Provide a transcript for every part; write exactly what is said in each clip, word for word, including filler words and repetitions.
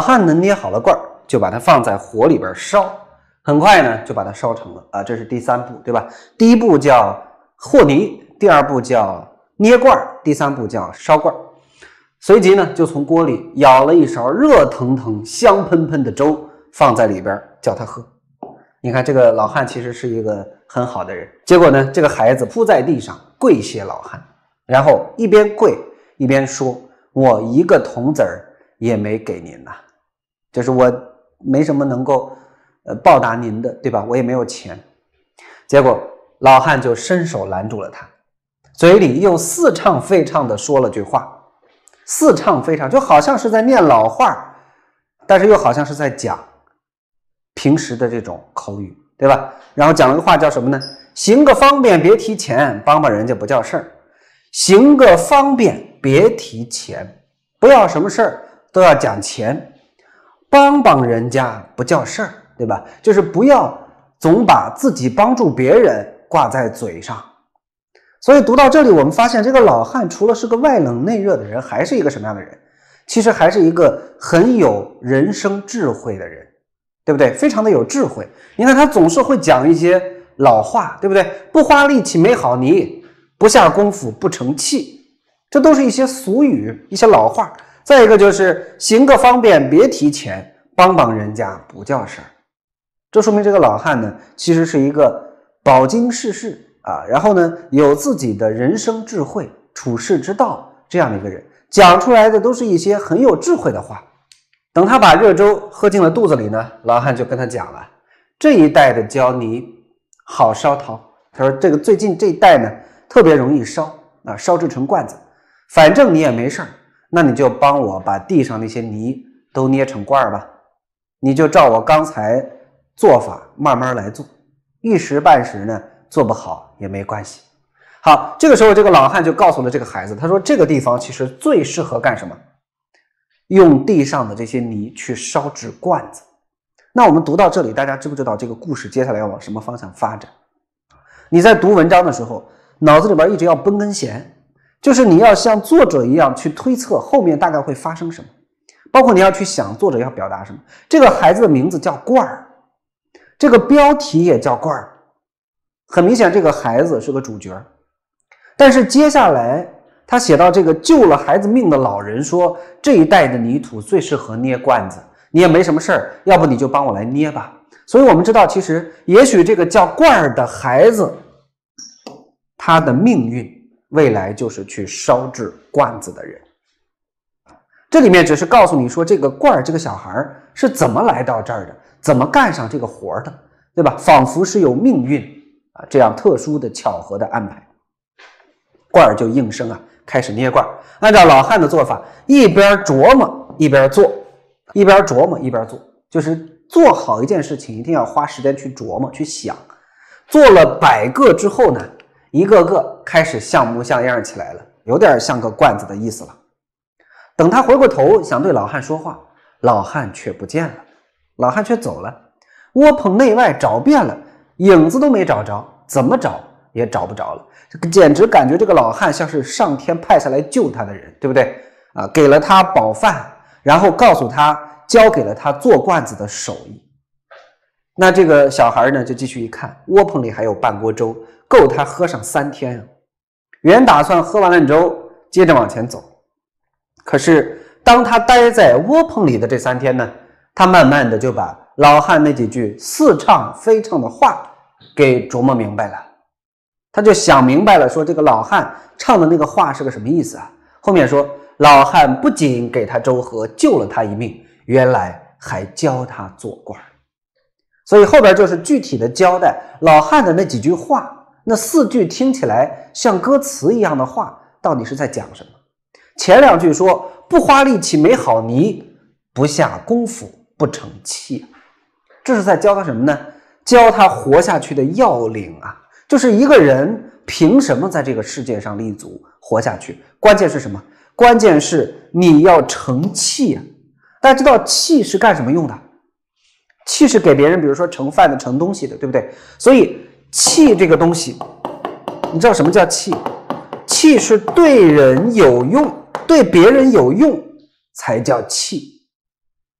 汉呢捏好了罐儿，就把它放在火里边烧，很快呢就把它烧成了啊。这是第三步，对吧？第一步叫和泥，第二步叫捏罐儿，第三步叫烧罐儿。随即呢，就从锅里舀了一勺热腾腾、香喷喷的粥放在里边，叫他喝。你看，这个老汉其实是一个很好的人。结果呢，这个孩子扑在地上跪谢老汉，然后一边跪一边说：“我一个铜子儿也没给您呐，就是我没什么能够呃报答您的，对吧？我也没有钱。”结果老汉就伸手拦住了他，嘴里又似唱非唱的说了句话。似唱非唱，就好像是在念老话，但是又好像是在讲平时的这种口语，对吧？然后讲了个话叫什么呢？行个方便别提钱，帮帮人家不叫事儿。行个方便别提钱，不要什么事儿都要讲钱，帮帮人家不叫事儿，对吧？就是不要总把自己帮助别人挂在嘴上。所以读到这里，我们发现这个老汉除了是个外冷内热的人，还是一个什么样的人？其实还是一个很有人生智慧的人，对不对？非常的有智慧。你看他总是会讲一些老话，对不对？不花力气没好泥，不下功夫不成器，这都是一些俗语，一些老话。再一个就是行个方便别提钱，帮帮人家不叫事儿。这说明这个老汉呢，其实是一个饱经世事啊，然后呢，有自己的人生智慧、处世之道这样的一个人，讲出来的都是一些很有智慧的话。等他把热粥喝进了肚子里呢，老汉就跟他讲了，这一带的胶泥好烧陶。他说这个最近这一带呢特别容易烧啊，烧制成罐子。反正你也没事儿，那你就帮我把地上那些泥都捏成罐吧。你就照我刚才做法慢慢来做，一时半时呢做不好也没关系。好，这个时候这个老汉就告诉了这个孩子，他说这个地方其实最适合干什么？用地上的这些泥去烧制罐子。那我们读到这里，大家知不知道这个故事接下来要往什么方向发展？你在读文章的时候，脑子里边一直要绷根弦，就是你要像作者一样去推测后面大概会发生什么，包括你要去想作者要表达什么。这个孩子的名字叫罐儿，这个标题也叫罐儿，很明显这个孩子是个主角。但是接下来他写到这个救了孩子命的老人说，这一带的泥土最适合捏罐子，你也没什么事儿，要不你就帮我来捏吧。所以我们知道，其实也许这个叫罐儿的孩子，他的命运未来就是去烧制罐子的人。这里面只是告诉你说，这个罐儿这个小孩是怎么来到这儿的，怎么干上这个活的，对吧？仿佛是有命运啊这样特殊的巧合的安排。罐儿就应声啊，开始捏罐儿。按照老汉的做法，一边琢磨一边做，一边琢磨一边做，就是做好一件事情一定要花时间去琢磨去想。做了百个之后呢，一个个开始像模像样起来了，有点像个罐子的意思了。等他回过头想对老汉说话，老汉却不见了，老汉却走了。窝棚内外找遍了，影子都没找着，怎么找也找不着了。这个简直感觉这个老汉像是上天派下来救他的人，对不对啊？给了他饱饭，然后告诉他教给了他做罐子的手艺。那这个小孩呢就继续一看，窝棚里还有半锅粥，够他喝上三天啊。原打算喝完了粥接着往前走，可是当他待在窝棚里的这三天呢，他慢慢的就把老汉那几句似唱非唱的话给琢磨明白了。他就想明白了，说这个老汉唱的那个话是个什么意思啊？后面说老汉不仅给他粥喝，救了他一命，原来还教他做罐。所以后边就是具体的交代老汉的那几句话，那四句听起来像歌词一样的话到底是在讲什么。前两句说不花力气没好泥，不下功夫不成器，这是在教他什么呢？教他活下去的要领啊，就是一个人凭什么在这个世界上立足活下去？关键是什么？关键是你要成器啊！大家知道器是干什么用的？器是给别人比如说盛饭的盛东西的，对不对？所以器这个东西，你知道什么叫器？器是对人有用，对别人有用才叫器。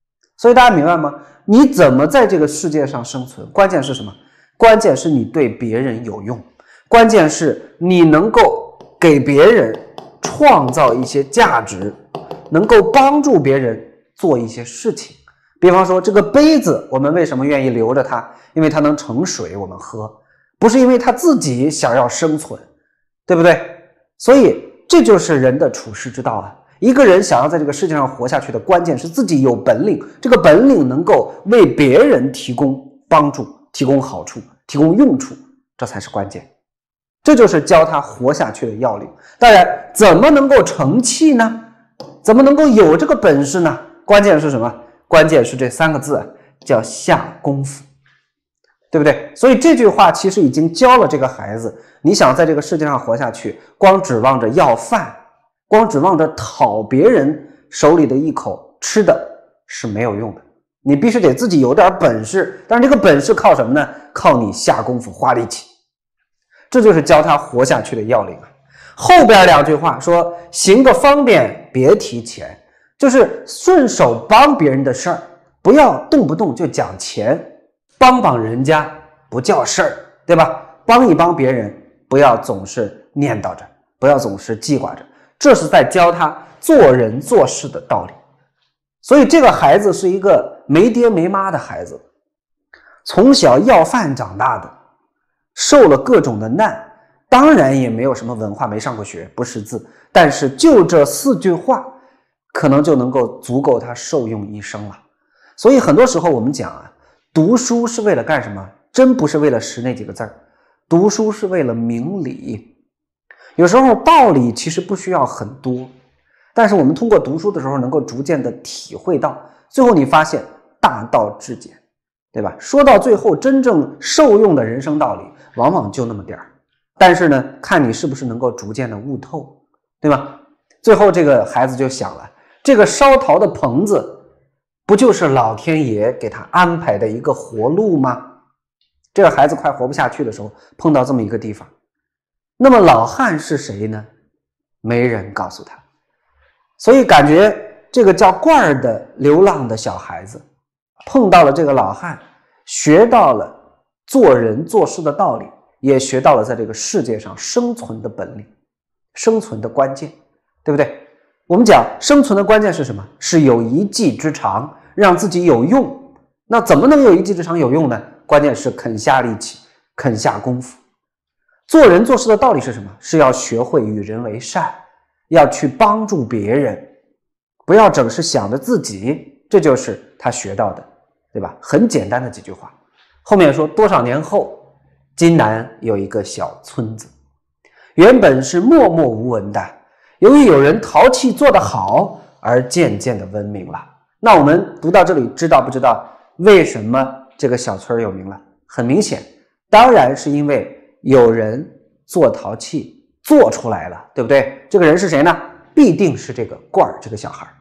所以大家明白吗？你怎么在这个世界上生存？关键是什么？关键是你对别人有用，关键是你能够给别人创造一些价值，能够帮助别人做一些事情。比方说这个杯子，我们为什么愿意留着它？因为它能盛水我们喝，不是因为它自己想要生存，对不对？所以这就是人的处世之道啊。一个人想要在这个世界上活下去的关键是自己有本领，这个本领能够为别人提供帮助，提供好处，提供用处，这才是关键。这就是教他活下去的要领。当然，怎么能够成器呢？怎么能够有这个本事呢？关键是什么？关键是这三个字，叫下功夫，对不对？所以这句话其实已经教了这个孩子，你想在这个世界上活下去，光指望着要饭，光指望着讨别人手里的一口吃的是没有用的，你必须得自己有点本事。但是这个本事靠什么呢？靠你下功夫花力气。这就是教他活下去的要领啊。后边两句话说，行个方便别提钱，就是顺手帮别人的事儿，不要动不动就讲钱，帮帮人家不叫事儿，对吧？帮一帮别人，不要总是念叨着，不要总是记挂着，这是在教他做人做事的道理。所以这个孩子是一个没爹没妈的孩子，从小要饭长大的，受了各种的难，当然也没有什么文化，没上过学，不识字，但是就这四句话可能就能够足够他受用一生了。所以很多时候我们讲啊，读书是为了干什么？真不是为了识那几个字儿，读书是为了明理。有时候道理其实不需要很多，但是我们通过读书的时候能够逐渐的体会到，最后你发现大道至简，对吧？说到最后真正受用的人生道理往往就那么点儿，但是呢，看你是不是能够逐渐的悟透，对吧？最后这个孩子就想了，这个烧陶的棚子不就是老天爷给他安排的一个活路吗？这个孩子快活不下去的时候碰到这么一个地方，那么老汉是谁呢？没人告诉他。所以感觉这个叫罐儿的流浪的小孩子碰到了这个老汉，学到了做人做事的道理，也学到了在这个世界上生存的本领，生存的关键，对不对？我们讲生存的关键是什么？是有一技之长，让自己有用。那怎么能有一技之长有用呢？关键是肯下力气，肯下功夫。做人做事的道理是什么？是要学会与人为善，要去帮助别人，不要整是想着自己。这就是他学到的，对吧？很简单的几句话。后面说，多少年后，津南有一个小村子，原本是默默无闻的，由于有人陶器做得好，而渐渐的闻名了。那我们读到这里，知道不知道为什么这个小村有名了？很明显，当然是因为有人做陶器做出来了，对不对？这个人是谁呢？必定是这个罐儿这个小孩。